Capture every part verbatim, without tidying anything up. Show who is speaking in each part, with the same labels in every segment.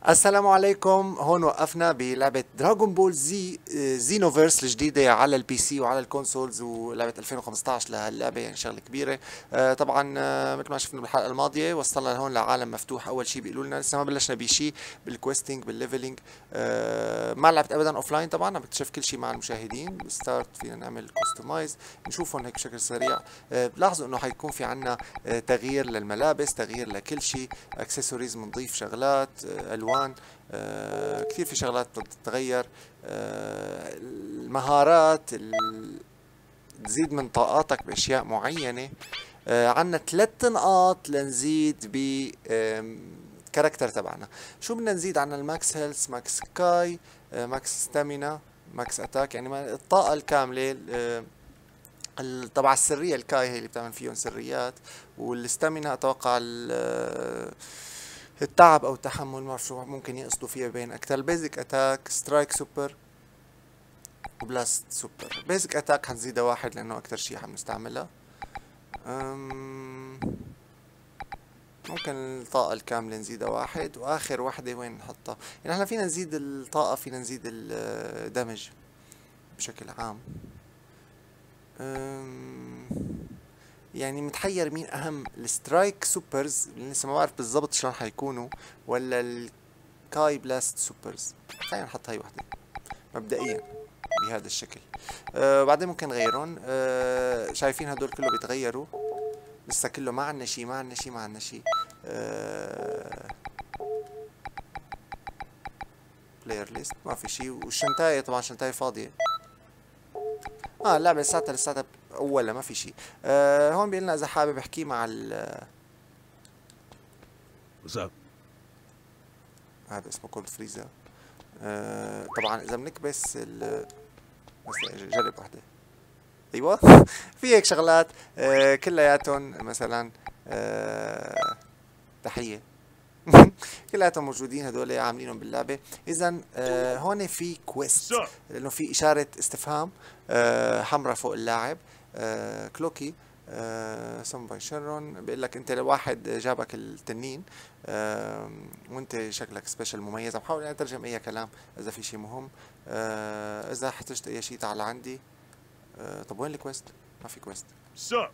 Speaker 1: السلام عليكم. هون وقفنا بلعبة دراغون بول زي زينوفيرس الجديدة على البي سي وعلى الكونسولز، ولعبة ألفين وخمسطعش لهاللعبة، يعني شغلة كبيرة. آه طبعا آه مثل ما شفنا بالحلقة الماضية وصلنا لهون لعالم مفتوح. أول شيء بيقولوا لنا لسه ما بلشنا بشيء بالكويستنج بالليفلينج. آه ما لعبت أبدا أوف لاين، طبعا عم بكتشف كل شيء مع المشاهدين. ستارت فينا نعمل كستمايز نشوفهم هيك بشكل سريع. آه بلاحظوا إنه حيكون في عنا آه تغيير للملابس، تغيير لكل شيء، اكسسوارز بنضيف شغلات، آه الوان، آه كثير في شغلات بتتغير. آه المهارات ال- تزيد من طاقاتك باشياء معينه. آه عنا ثلاث نقاط لنزيد ب كاركتر تبعنا. شو بدنا نزيد؟ عنا الماكس هيلث، ماكس كاي، آه ماكس ستامينا، ماكس اتاك، يعني ما- الطاقه الكامله. آه ال- طبعا السرية الكاي هي اللي بتعمل فيهم سريات، والستامينا اتوقع ال- آه، التعب او التحمل، ما بعرف شو ممكن يقصدوا فيها بين اكثر. البيزك اتاك، سترايك سوبر، وبلاست سوبر. بيزك اتاك حنزيدها واحد لانه اكثر شيء عم نستعملها. أم، ممكن الطاقة الكاملة نزيدها واحد، واخر وحدة وين نحطها؟ يعني احنا فينا نزيد الطاقة، فينا نزيد الدمج بشكل عام. أم، يعني متحير مين اهم، السترايك سوبرز اللي لسه ما بعرف بالضبط شلون حيكونوا، ولا الكاي بلاست سوبرز. خلينا نحط هاي وحده مبدئيا بهذا الشكل. آه بعدين ممكن نغيرهم. آه شايفين هدول كله بيتغيروا، لسه كله ما عنا شي ما عنا شي ما عنا شي. آه بلاير ليست ما في شي، والشنتاية طبعا شنتاية فاضية. اه اللعبة لساتها لساتها اولها ما في شي. آه هون بيقول لنا اذا حابب احكي مع ال
Speaker 2: What's up?
Speaker 1: هذا اسمه كولد فريزر. آه طبعا اذا بنكبس ال بس جرب وحده. ايوه في هيك شغلات آه كلياتهم مثلا. آه تحية كلياتهم موجودين هدول عاملينهم باللعبة. اذا آه هون في كويست،
Speaker 2: Sir.
Speaker 1: لانه في اشارة استفهام آه حمراء فوق اللاعب. آه كلوكي آه سم باي شيرون بيقول لك انت لواحد جابك التنين، آه وانت شكلك سبيشل مميز. عم بحاول يعني اترجم اي كلام اذا في شيء مهم. آه اذا احتجت اي شيء تعال عندي. آه طب وين الكويست؟ ما في كويست.
Speaker 2: Sir.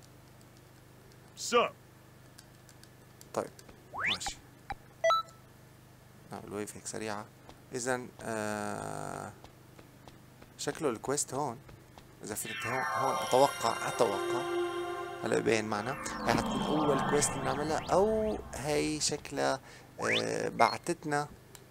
Speaker 2: Sir.
Speaker 1: طيب ماشي، نعمل ويف هيك سريعة. اذا آه شكله الكويست هون. اذا فتت هون هون اتوقع اتوقع هلا يبين معنا هي حتكون اول كويست بنعملها، او هي شكلها آه بعتتنا.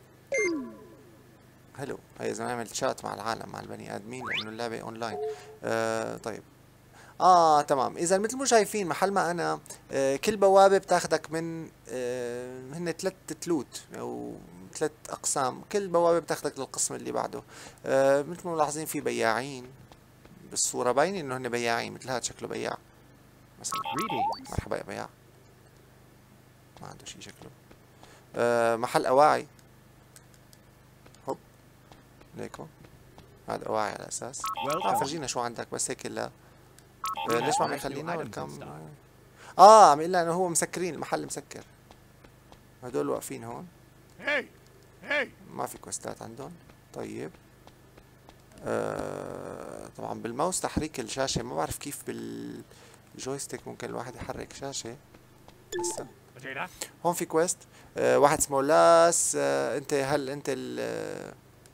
Speaker 1: حلو، هي اذا نعمل شات مع العالم مع البني ادمين لانه اللعبة اونلاين. آه طيب اه تمام. اذا مثل ما شايفين محل ما انا، آه كل بوابة بتاخدك من آه هن ثلاث تلوت او ثلاث اقسام، كل بوابة بتاخدك للقسم اللي بعده. آه مثل ما ملاحظين في بياعين بالصورة باين انه هن بياعين، مثل هذا شكله بياع مثلا.
Speaker 2: Greetings.
Speaker 1: مرحبا يا بياع. ما عنده شي شكله. آه محل اواعي. هوب ليكو، هذا اواعي على اساس. اه
Speaker 2: Welcome.
Speaker 1: فرجينا شو عندك بس هيك. لا
Speaker 2: We
Speaker 1: آه
Speaker 2: have
Speaker 1: ليش ما عم
Speaker 2: nice new
Speaker 1: يخلينا
Speaker 2: items in
Speaker 1: ويلكم؟
Speaker 2: stock.
Speaker 1: اه عم يقول لنا انه هو مسكرين، المحل مسكر. هدول واقفين هون.
Speaker 2: Hey. Hey.
Speaker 1: ما في كوستات عندهم. طيب آه طبعا بالماوس تحريك الشاشة، ما بعرف كيف بالجويستيك ممكن الواحد يحرك شاشة لسه.
Speaker 2: Potato.
Speaker 1: هون في كويست. آه واحد اسمه لاس. آه انت هل انت ال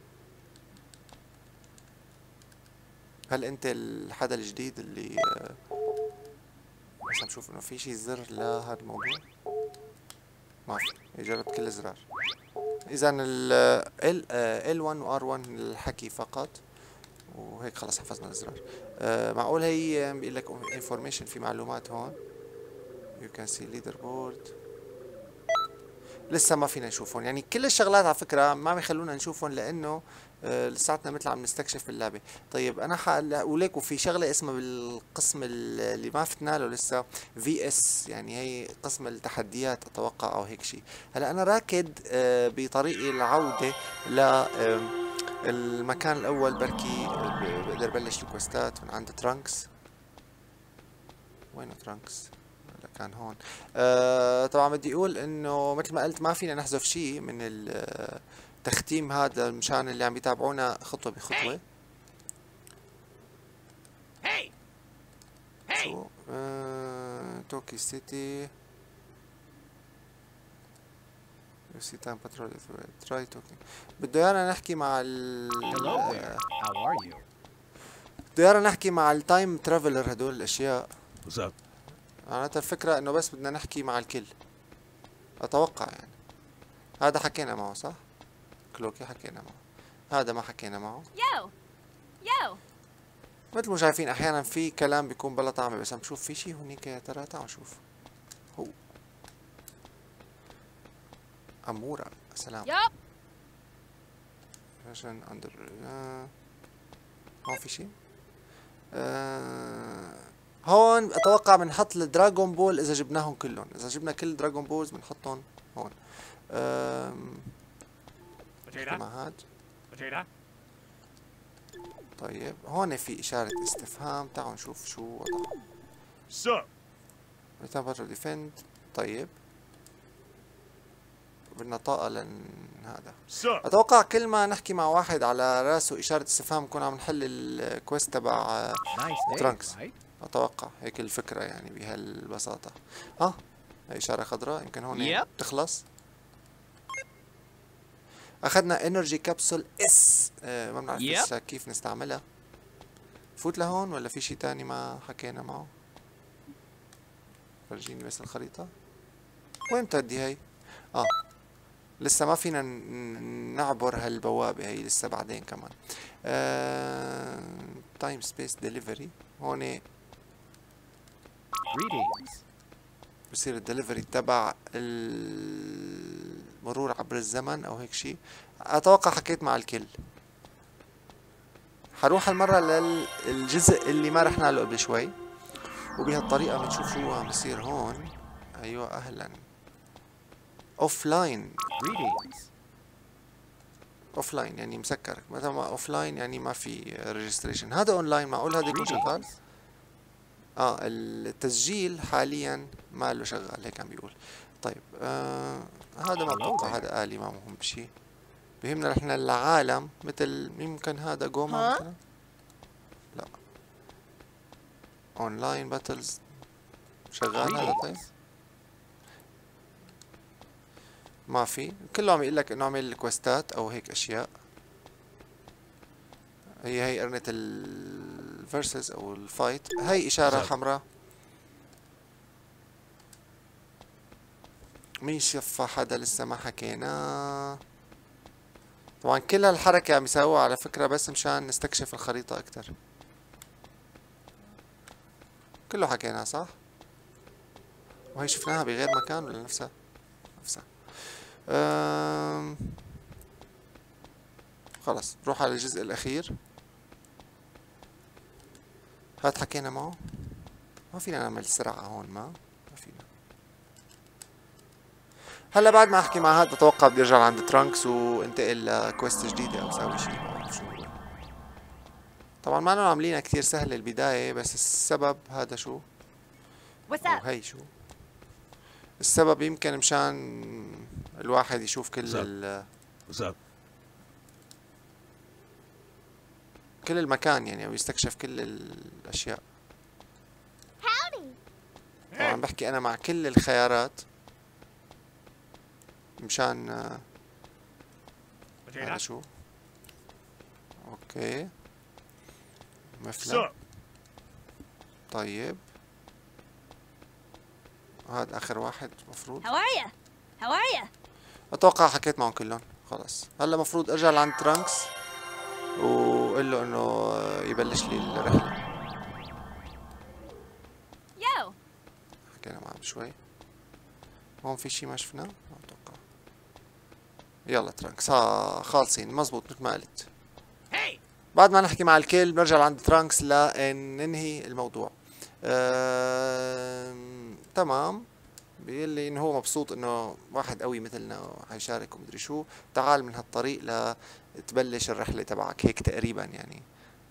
Speaker 1: هل انت الحدا الجديد اللي آه بس عم شوف انه في شي زر لهذا الموضوع. ما في، جربت كل الازرار. اذا ال ال ال واحد و ار واحد للحكي فقط، وهيك خلص حفظنا الازرار. آه معقول هي بيقول لك انفورميشن، في معلومات هون. يو كان سي ليدر بورد. لسه ما فينا نشوفهم، يعني كل الشغلات على فكرة ما عم يخلونا نشوفهم لأنه آه لساتنا مثل عم نستكشف باللعبة. طيب أنا حقول وليك، وفي شغلة اسمها بالقسم اللي ما فتنا له لسه في اس، يعني هي قسم التحديات أتوقع أو هيك شيء. هلا أنا راكد آه بطريقي العودة ل آه المكان الأول، بركي آه، بقدر بلش الكوستات من عند ترانكس. وينه ترانكس؟ ولا كان هون. آه طبعا بدي اقول انه مثل ما قلت ما فينا نحذف شيء من التختيم هذا مشان اللي عم يتابعونا خطوة بخطوة.
Speaker 2: Hey! Hey!
Speaker 1: شو آه توكي سيتي سي تايم باترول تراي توكي. بده ايانا نحكي مع ال
Speaker 3: Hello there. How are you?
Speaker 1: بده ايانا نحكي مع التايم ترافلر هدول الاشياء.
Speaker 2: What's up?
Speaker 1: معناتها الفكرة انه بس بدنا نحكي مع الكل اتوقع يعني. هذا حكينا معه صح؟ كلوكي حكينا معه، هذا ما حكينا معه.
Speaker 4: Yo! Yo!
Speaker 1: مثل ما شايفين احيانا في كلام بيكون بلا طعمه، بس عم شوف في شي هونيك يا ترى. تعالوا نشوف. هو امورا سلام.
Speaker 4: Yup!
Speaker 1: عشان اندر آه. هون في شي آه. هون اتوقع بنحط الدراغون بول اذا جبناهم كلهم، اذا جبنا كل دراغون بولز بنحطهم هون. آم.
Speaker 2: Potato?
Speaker 1: مع هاد.
Speaker 2: Potato?
Speaker 1: طيب هون في اشارة استفهام، تعالوا نشوف شو وضعها.
Speaker 2: Sup?
Speaker 1: ريتابر ديفند. طيب بدنا طاقة لن هذا.
Speaker 2: Sup?
Speaker 1: اتوقع كل ما نحكي مع واحد على راسه اشارة استفهام نكون عم نحل الكويست تبع
Speaker 3: Nice
Speaker 1: Trunks.
Speaker 3: day, right?
Speaker 1: اتوقع هيك الفكرة يعني بهالبساطة. ها هي اشارة خضراء يمكن هون
Speaker 3: Yep.
Speaker 1: تخلص. اخذنا انرجي كابسول اس آه ما بنعرف
Speaker 3: Yep.
Speaker 1: لسه كيف نستعملها. فوت لهون ولا في شي تاني ما حكينا معه؟ فرجيني بس الخريطة. وين بتودي هي؟ اه لسه ما فينا ن- نعبر هالبوابة هي لسه بعدين كمان. تايم سبيس ديليفري هون
Speaker 3: Greetings.
Speaker 1: بصير الدليفري تبع المرور عبر الزمن او هيك شي. اتوقع حكيت مع الكل. حروح هالمرة للجزء اللي ما رحنا له قبل شوي، وبهالطريقة بنشوف شو عم بيصير هون. ايوه اهلا. اوف لاين.
Speaker 3: Greetings.
Speaker 1: اوف لاين يعني مسكر، مثلا ما اوف لاين يعني ما في ريجستريشن. هذا اون لاين، معقول هذا يكون شغال؟
Speaker 3: Greetings.
Speaker 1: اه التسجيل حاليا ما له شغال هيك عم بيقول. طيب آه هذا ما بتوقع هذا آلي، ما مهم بشي. بيهمنا نحن العالم، مثل يمكن هذا جوما مثلا. لا اونلاين باتلز شغال هذا. طيب
Speaker 3: Greetings.
Speaker 1: ما في، كله عم يقول لك انه اعمل كويستات او هيك اشياء. هي هي قرنة الفيرسز او الفايت، هي اشارة حمراء. مين شفى حدا لسه ما حكينا. طبعا كل هالحركة عم يساووها على فكرة بس مشان نستكشف الخريطة اكتر. كله حكيناه صح؟ وهي شفناها بغير مكان ولا نفسها؟ نفسها. أم... خلص نروح على الجزء الأخير. هاد حكينا معه. ما فينا نعمل سرعة هون، ما ما فينا. هلا بعد ما احكي مع هاد اتوقع بدي ارجع عند ترانكس وانتقل لكويست جديدة او اسوي شي ما بعرف شو هو. طبعا ما أنا عاملينها كتير سهلة البداية، بس السبب هذا شو؟
Speaker 4: What's
Speaker 1: أو
Speaker 4: up?
Speaker 1: هي شو؟ السبب يمكن مشان الواحد يشوف كل
Speaker 2: بالظبط.
Speaker 1: ال
Speaker 2: What's up?
Speaker 1: كل المكان يعني، او يستكشف كل الاشياء.
Speaker 4: Howdy!
Speaker 1: طبعا بحكي انا مع كل الخيارات مشان آه، هذا
Speaker 2: Potato?
Speaker 1: شو؟ اوكي مفلا.
Speaker 2: Sup?
Speaker 1: طيب هذا اخر واحد مفروض.
Speaker 4: How are ya? How are ya?
Speaker 1: اتوقع حكيت معهم كلهم خلص. هلا مفروض ارجع لعند ترانكس وقول له انه يبلش لي الرحله.
Speaker 4: Yo!
Speaker 1: حكينا معه بشوي. هون في شي ما شفناه؟ ما اتوقع. يلا ترانكس ها خالصين مزبوط مثل ما قلت.
Speaker 2: Hey!
Speaker 1: بعد ما نحكي مع الكل بنرجع لعند ترانكس لننهي الموضوع. أم... تمام. بيقول لي انه هو مبسوط انه واحد قوي مثلنا حيشارك ومدري شو. تعال من هالطريق لتبلش الرحلة تبعك هيك تقريبا يعني.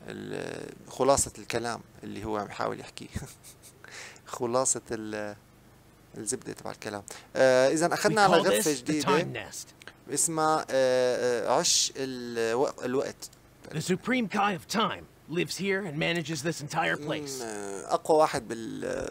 Speaker 1: ال- خلاصة الكلام اللي هو عم يحاول يحكيه. خلاصة ال الزبده تبع الكلام. آه اذا
Speaker 3: We
Speaker 1: اخذنا على
Speaker 3: call
Speaker 1: غرفه
Speaker 3: this the
Speaker 1: جديده
Speaker 3: time nest.
Speaker 1: اسمها آه آه عش الوق- الوقت.
Speaker 3: The Supreme Kai of Time lives here and manages this entire place.
Speaker 1: آه، اقوى واحد بال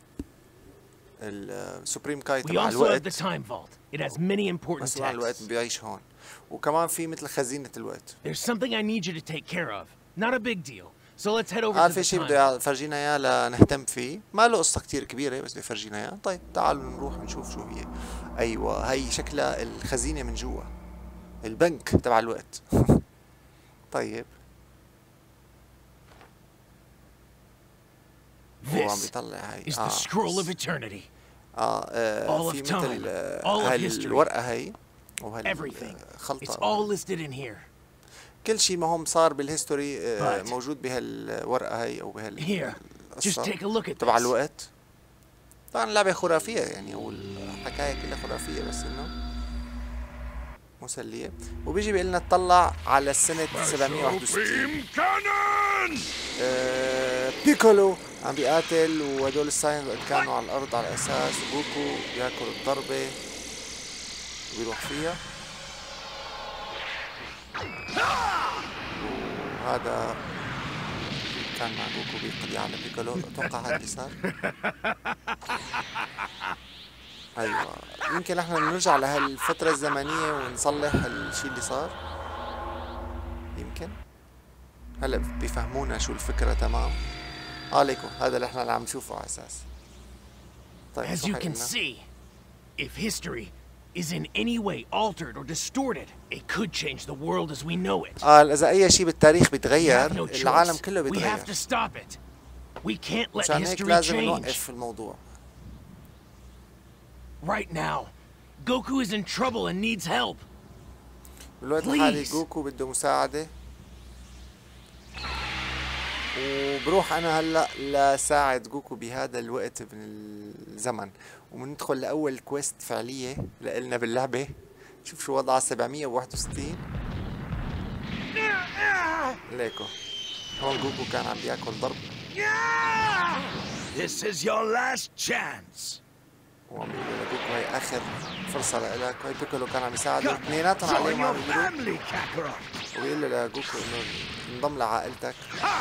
Speaker 1: السوبريم كاي
Speaker 3: We
Speaker 1: تبع
Speaker 3: also have
Speaker 1: الوقت،
Speaker 3: the Time Vault. It has many important
Speaker 1: مسؤول عن الوقت
Speaker 3: texts.
Speaker 1: بيعيش هون. وكمان في مثل خزينة الوقت.
Speaker 3: There's something I need you to take care of. Not a big deal. So let's head over
Speaker 1: قال
Speaker 3: to
Speaker 1: في
Speaker 3: the
Speaker 1: شيء
Speaker 3: time.
Speaker 1: بده يفرجينا اياه لنهتم فيه، ما له قصة كتير كبيرة بس بده يفرجينا اياه. طيب تعالوا نروح نشوف شو هي. ايوه هي شكلها الخزينة من جوا. البنك تبع الوقت. طيب. هو عم
Speaker 3: This
Speaker 1: بيطلع هاي.
Speaker 3: is the
Speaker 1: اه
Speaker 3: scroll of eternity.
Speaker 1: اه, آه
Speaker 3: All
Speaker 1: في
Speaker 3: of
Speaker 1: مثل
Speaker 3: time.
Speaker 1: آه
Speaker 3: All of
Speaker 1: هاي
Speaker 3: history.
Speaker 1: الورقة هي
Speaker 3: Everything. It's
Speaker 1: وهالخلطة.
Speaker 3: all listed in here.
Speaker 1: كل شيء ما هم صار بالهيستوري آه
Speaker 3: But-
Speaker 1: موجود بهالورقة هي او
Speaker 3: Here,
Speaker 1: بهال
Speaker 3: just take a look at
Speaker 1: تبع
Speaker 3: this.
Speaker 1: الوقت. طبعا اللعبة خرافية يعني والحكاية كلها خرافية بس انه مسلية. وبيجي بيقول لنا اطلع على سنة سبعمية وواحد وستين.
Speaker 2: Beam cannon!
Speaker 1: آه بيكولو عم بيقاتل وهدول الساين وقت كانوا على الارض على اساس جوكو بياكل الضربة وبيروح فيها. وهذا كان مع جوكو بيقضي على بيكولو. اتوقع هذا اللي صار. ايوه يمكن احنا نرجع لهالفترة الزمنية ونصلح الشيء اللي صار. يمكن هلا بيفهمونا شو الفكرة. تمام. اه ليكو هذا اللي احنا اللي عم نشوفه على اساس. طيب
Speaker 3: As
Speaker 1: شو
Speaker 3: you can
Speaker 1: حيقلنا؟
Speaker 3: see, if history is in any way altered or distorted, it could change the world as we know it.
Speaker 1: قال اذا اي شيء بالتاريخ
Speaker 3: We
Speaker 1: بيتغير
Speaker 3: have no
Speaker 1: العالم
Speaker 3: choice.
Speaker 1: كله
Speaker 3: We have
Speaker 1: بيتغير.
Speaker 3: to stop it. We can't let
Speaker 1: عشان هيك
Speaker 3: history
Speaker 1: لازم
Speaker 3: change.
Speaker 1: نوقف الموضوع.
Speaker 3: Right now, Goku is in trouble and needs help.
Speaker 1: بالوقت الحالي
Speaker 3: Please.
Speaker 1: جوكو بده مساعدة. وبروح انا هلا لساعد جوكو بهذا الوقت من الزمن وبندخل لاول كويست فعلية لإلنا باللعبة. شوف شو وضعها سبعمية وواحد وستين. ليكو هون جوكو كان عم بياكل ضرب.
Speaker 2: This is your last chance.
Speaker 1: وعم بيقولوا لجوكو هي اخر فرصة لإلك. وهي بيكولو كان عم يساعده اثنيناتهم
Speaker 2: Join
Speaker 1: عليهم عم
Speaker 2: your
Speaker 1: يقولوا.
Speaker 2: family, Kakarot.
Speaker 1: وبيقول له لجوكو انه انضم لعائلتك.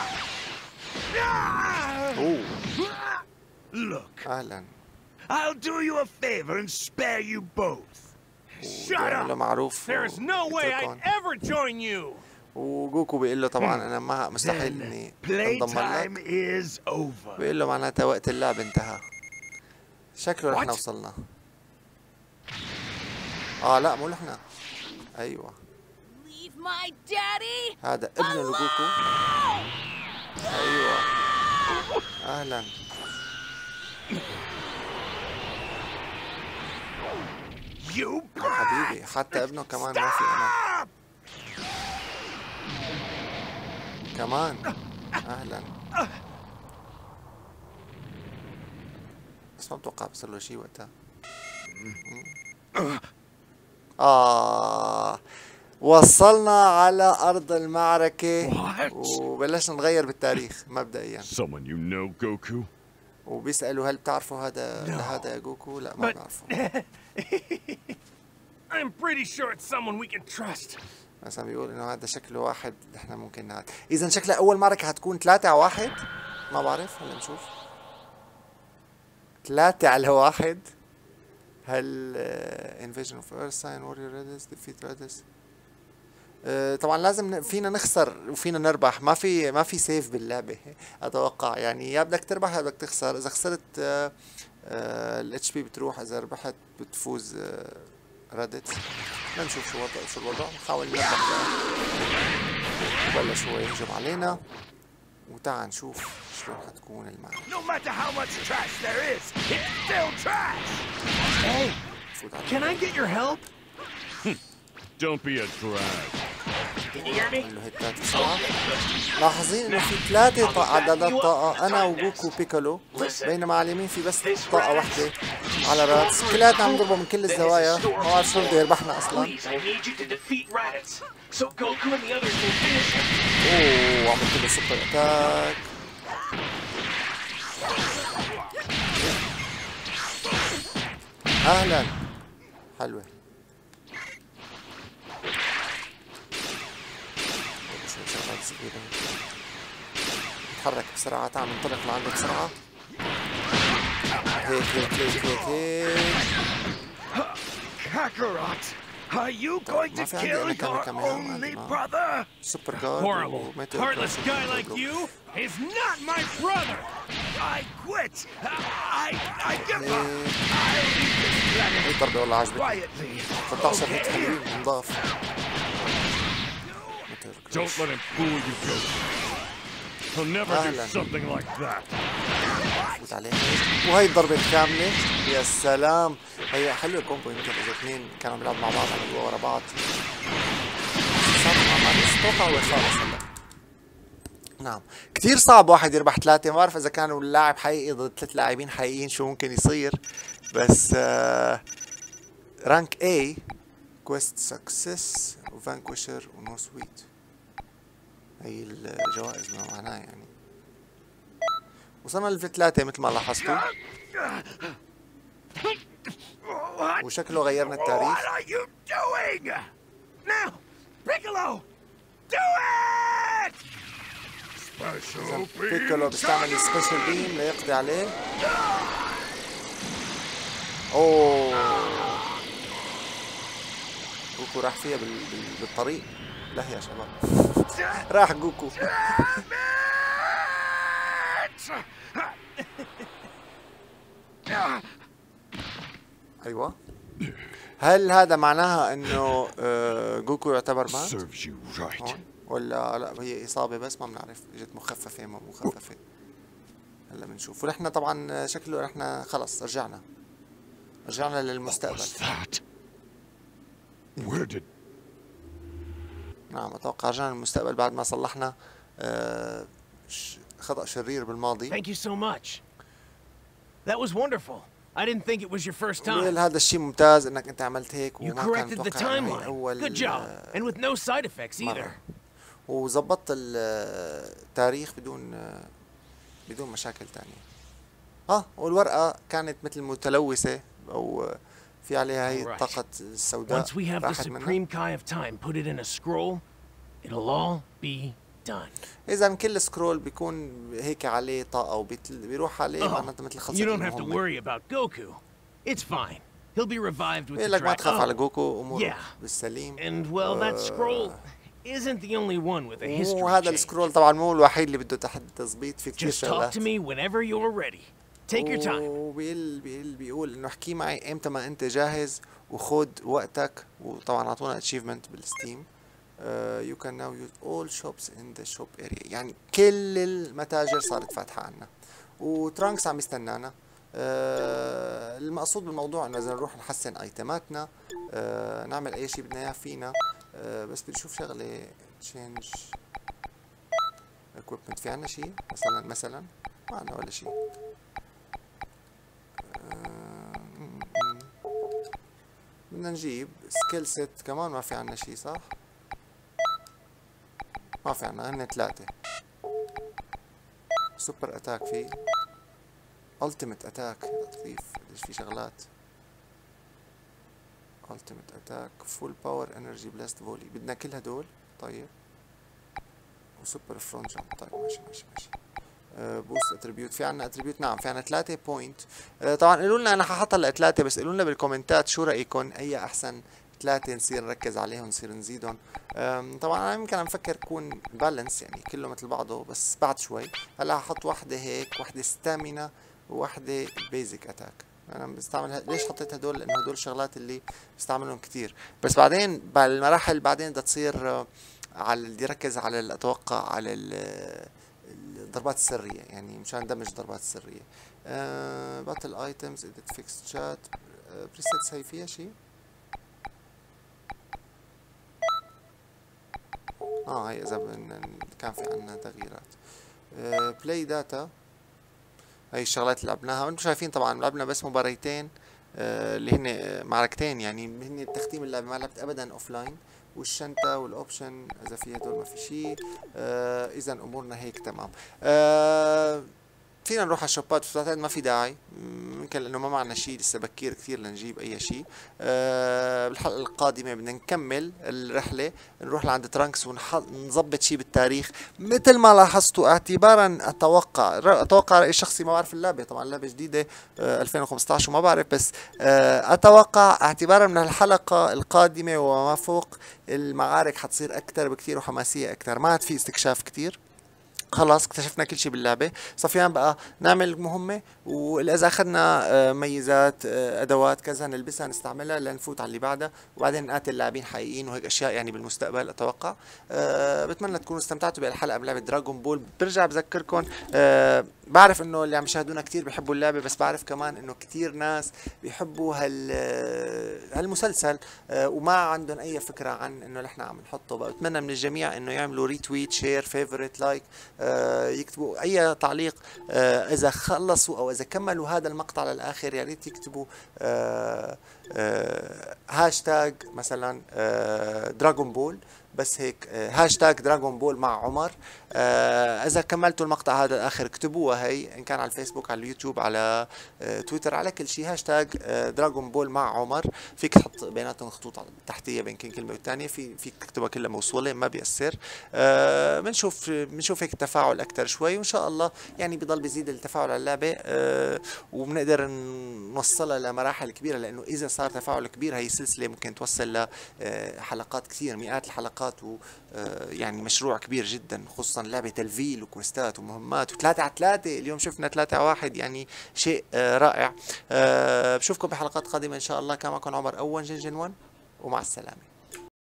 Speaker 1: اوه
Speaker 2: Look,
Speaker 1: اهلا.
Speaker 2: I'll do you a favor and spare you both. Shut
Speaker 1: وبيعمل له
Speaker 2: up!
Speaker 1: معروف.
Speaker 2: There's no way
Speaker 1: ويتركهم.
Speaker 2: I'd ever join you.
Speaker 1: وجوكو بيقول له طبعا انا ما مستحيل
Speaker 2: Then
Speaker 1: اني انضم
Speaker 2: playtime
Speaker 1: لك.
Speaker 2: is over.
Speaker 1: بيقول له معناتها وقت اللعب انتهى. شكله رحنا
Speaker 2: What?
Speaker 1: وصلنا. اه لا مو نحن. ايوه
Speaker 4: Leave my daddy
Speaker 1: هذا ابنه لجوكو. ايوه اهلا.
Speaker 2: You
Speaker 1: يا حبيبي حتى ابنه كمان ما في امل. كمان اهلا. بس ما بتوقع بصير له شيء وقتها. آه وصلنا على أرض المعركة.
Speaker 2: What?
Speaker 1: وبلشنا نغير بالتاريخ مبدئيا.
Speaker 2: Someone you know, Goku?
Speaker 1: وبيسألوا هل بتعرفوا هذا لهذا يا جوكو؟ لا ما
Speaker 3: But-
Speaker 1: بعرفه.
Speaker 3: I'm pretty sure it's someone we can trust.
Speaker 1: بس عم بيقول إنه هذا شكله واحد نحن ممكن نعد. إذا شكله أول معركة حتكون ثلاثة على واحد. ما بعرف هلا نشوف. ثلاثة على واحد. هل انفيجن اوف ايرث ساين وورير ريدس ديفيت ريدس. طبعا لازم ن- فينا نخسر وفينا نربح. ما في ما في سيف باللعبة اتوقع. يعني يا بدك تربح يا بدك تخسر. اذا خسرت الاتش بي بتروح، اذا ربحت بتفوز ريدت. نشوف شو الوضع شو الوضع. نحاول نربح بقى. بلش هو يهجم علينا وتعال نشوف شلون حتكون المعركة.
Speaker 2: No matter how much trash there is, it's still trash!
Speaker 3: Hey,
Speaker 1: نفوت عليه.
Speaker 3: can I get your help?
Speaker 2: Don't be a drag.
Speaker 3: Can you hear me?
Speaker 1: له هيتات بسرعة. لاحظين انه في ثلاثة طاقة عددات طاقة. انا وجوكو وبيكولو. بينما على اليمين في بس طاقة واحدة على رادس. كلياتنا عم نضربه من كل الزوايا. ما بعرف شو بده يربحنا اصلا.
Speaker 3: Please, I need you to defeat Raditz, so Goku and the others can finish him.
Speaker 1: اوه عملت له سوبر اتاك. اهلا. حلوه. شوي شغلات صغيره. تحرك بسرعه، تعال ننطلق لعندك بسرعه. هيك هيك هيك هيك هيك.
Speaker 2: Kakarot, are you going to kill your only brother?
Speaker 1: Super God.
Speaker 3: Horrible, heartless guy like you is not my brother!
Speaker 2: I quit! I... I give up! I'll leave this planet
Speaker 1: ضربة والله عجبتني.
Speaker 2: quietly,
Speaker 1: ثلاثة عشر هيت
Speaker 2: okay?
Speaker 1: حلوين نضاف.
Speaker 2: Don't let him fool you, Goku. He'll never
Speaker 1: أهلاً.
Speaker 2: do something like that.
Speaker 1: فوت عليه. وهي الضربة الكاملة. يا سلام. هي حلوة كومبو، يمكن إذا اثنين كانوا بيلعبوا مع بعض عملوها ورا بعض. صار مع بعض، بس أتوقع هو خلص هلا. نعم، كثير صعب واحد يربح ثلاثة، ما بعرف إذا كانوا اللاعب حقيقي ضد ثلاث لاعبين حقيقيين شو ممكن يصير، بس آه رانك A كويست سكسس وفانكوشر ونو سويت. هي الجوائز ما معناها يعني. وصلنا للفي ثلاثة مثل ما لاحظتوا. وشكله غيرنا التاريخ.
Speaker 2: What are you doing? Now, Piccolo, do it! Special
Speaker 1: بيكولو بيستعمل السبيشال بيم ليقضي عليه. اوه جوكو راح فيها بال... بال... بالطريق. لا يا شباب راح جوكو. ايوه. هل هذا معناها انه آه جوكو يعتبر مات؟
Speaker 2: Serves you right.
Speaker 1: هون؟ ولا لا هي اصابه بس ما بنعرف، اجت مخففه ما مخففه. هلا بنشوف. ونحن طبعا شكله نحن خلص رجعنا رجعنا للمستقبل.
Speaker 2: What was that? Where did...
Speaker 1: نعم اتوقع رجعنا للمستقبل بعد ما صلحنا آه خطأ شرير بالماضي.
Speaker 3: Thank you so much. That was wonderful. I didn't think it was your first time.
Speaker 1: هذا الشيء ممتاز انك انت عملت هيك
Speaker 3: You
Speaker 1: وما كان
Speaker 3: corrected the
Speaker 1: متوقع انه هي
Speaker 3: timeline.
Speaker 1: اول
Speaker 3: Good job. And with no side effects either.
Speaker 1: مرة. وظبطت التاريخ بدون بدون مشاكل تانية. اه والورقة كانت مثل متلوثة او في عليها هي الطاقة السوداء.
Speaker 3: Once we have the supreme kai of time put it in a scroll, it'll all be done.
Speaker 1: إذا كل سكرول بيكون هيك عليه طاقة وبيروح عليه معناتها مثل خلصت
Speaker 3: You don't have to
Speaker 1: المهمة.
Speaker 3: worry about Goku. It's fine. He'll be revived with the
Speaker 1: لك ما
Speaker 3: dragon.
Speaker 1: تخاف على جوكو أمور
Speaker 3: Yeah.
Speaker 1: بالسليم.
Speaker 3: And well, that scroll isn't the only one with a history
Speaker 1: وهذا
Speaker 3: change.
Speaker 1: السكرول طبعا مو الوحيد اللي بده تحت تظبيط، في كثير
Speaker 3: Just talk
Speaker 1: شغلات.
Speaker 3: to me whenever you're ready. Take your time.
Speaker 1: وبيقول بيقول بيقول انه احكي معي امتى ما انت جاهز وخذ وقتك. وطبعا اعطونا اتشيفمنت بالستيم. Uh, you can now use all shops in the shop area. يعني كل المتاجر صارت فاتحة عنا. وترانكس عم يستنانا. uh, المقصود بالموضوع انه اذا نروح نحسن ايتماتنا uh, نعمل اي شيء بدنا اياه فينا. uh, بس بدي اشوف شغلة change equipment. في عنا شيء مثلا مثلا ما عنا ولا شيء. بدنا نجيب سكيل سيت كمان ما في عنا شيء صح؟ ما في عنا، هن ثلاثة. سوبر اتاك في التيميت اتاك لطيف. ليش في شغلات التيميت اتاك فول باور انرجي بلاست فولي بدنا كل هدول. طيب وسوبر فرونت جامب. طيب ماشي ماشي ماشي. بوست اتريبيوت في عنا اتريبيوت. نعم في عنا ثلاثة بوينت. أه طبعا قولوا لنا انا ححطها لثلاثة، بس قولوا لنا بالكومنتات شو رايكم اي احسن ثلاثة نصير نركز عليهم نصير نزيدهم. طبعا انا يمكن عم فكر يكون بالانس يعني كله مثل بعضه، بس بعد شوي. هلا ححط وحده هيك، وحده ستامينا، ووحده بيزك اتاك. انا بستعمل ليش حطيت هدول؟ لانه هدول الشغلات اللي بستعملهم كثير، بس بعدين بالمراحل بعدين بدها تصير على اللي يركز على اتوقع على الضربات السريه، يعني مشان دمج الضربات السريه. باتل ايتمز اديت فيكس شات بريسيتس. هي فيها شيء؟ اه هي اذا كان في عنا تغييرات. بلاي داتا هي الشغلات اللي لعبناها. وانتم شايفين طبعا لعبنا بس مباريتين آه اللي هن معركتين، يعني هن تختيم اللعبه، ما لعبت ابدا اوف لاين. والشنطه والاوبشن اذا في هدول ما في شيء. آه اذا امورنا هيك تمام. آه فينا نروح على الشوبات، في ما في داعي يمكن لانه ما معنا شيء لسه بكير كثير لنجيب اي شيء. أه بالحلقه القادمه بدنا نكمل الرحله، نروح لعند ترانكس ونظبط شيء بالتاريخ مثل ما لاحظتوا. اعتبارا اتوقع اتوقع رايي الشخصي، ما بعرف اللعبه طبعا، اللعبه جديده أه ألفين وخمسطعش وما بعرف، بس أه اتوقع اعتبارا من الحلقه القادمه وما فوق المعارك حتصير اكثر بكثير وحماسيه اكثر، ما عاد في استكشاف كثير، خلاص اكتشفنا كل شيء باللعبة. صفيان بقى نعمل مهمة، وإذا أخذنا ميزات أدوات كذا نلبسها نستعملها لنفوت على اللي بعدها، وبعدين نقاتل لاعبين حقيقيين وهيك أشياء يعني بالمستقبل أتوقع. أه بتمنى تكونوا استمتعتوا بهالحلقة بلعبة دراغون بول. برجع بذكركم، أه بعرف إنه اللي عم يشاهدونا كتير بيحبوا اللعبة، بس بعرف كمان إنه كتير ناس بيحبوا هال هالمسلسل أه وما عندهم أي فكرة عن إنه نحن عم نحطه. بقى بتمنى من الجميع إنه يعملوا ريتويت، شير، فيفورت، لايك، أه يكتبوا اي تعليق. آه اذا خلصوا او اذا كملوا هذا المقطع للاخر يا ريت يكتبوا آه آه هاشتاج مثلا آه دراغون بول، بس هيك آه هاشتاج دراغون بول مع عمر. آه اذا كملتوا المقطع هذا الاخر اكتبوها هي، ان كان على الفيسبوك، على اليوتيوب، على آه تويتر، على كل شيء هاشتاج آه دراغون بول مع عمر. فيك تحط بيناتهم خطوط تحتيه بين كل كلمه والثانيه، في فيك تكتبها كلها موصوله ما بيأثر. آه بنشوف بنشوف هيك تفاعل اكثر شوي، وان شاء الله يعني بضل بيزيد التفاعل على اللعبه، آه وبنقدر نوصلها لمراحل كبيره، لانه اذا صار تفاعل كبير هي سلسله ممكن توصل لحلقات كثير، مئات الحلقات، و يعني مشروع كبير جدا، خصوصا لعبه تلفيل وكويستات ومهمات وثلاثة على ثلاثة. اليوم شفنا ثلاثة على واحد، يعني شيء آه رائع. آه بشوفكم بحلقات قادمه ان شاء الله. كان معكم عمر أول جنجن واحد، ومع السلامه.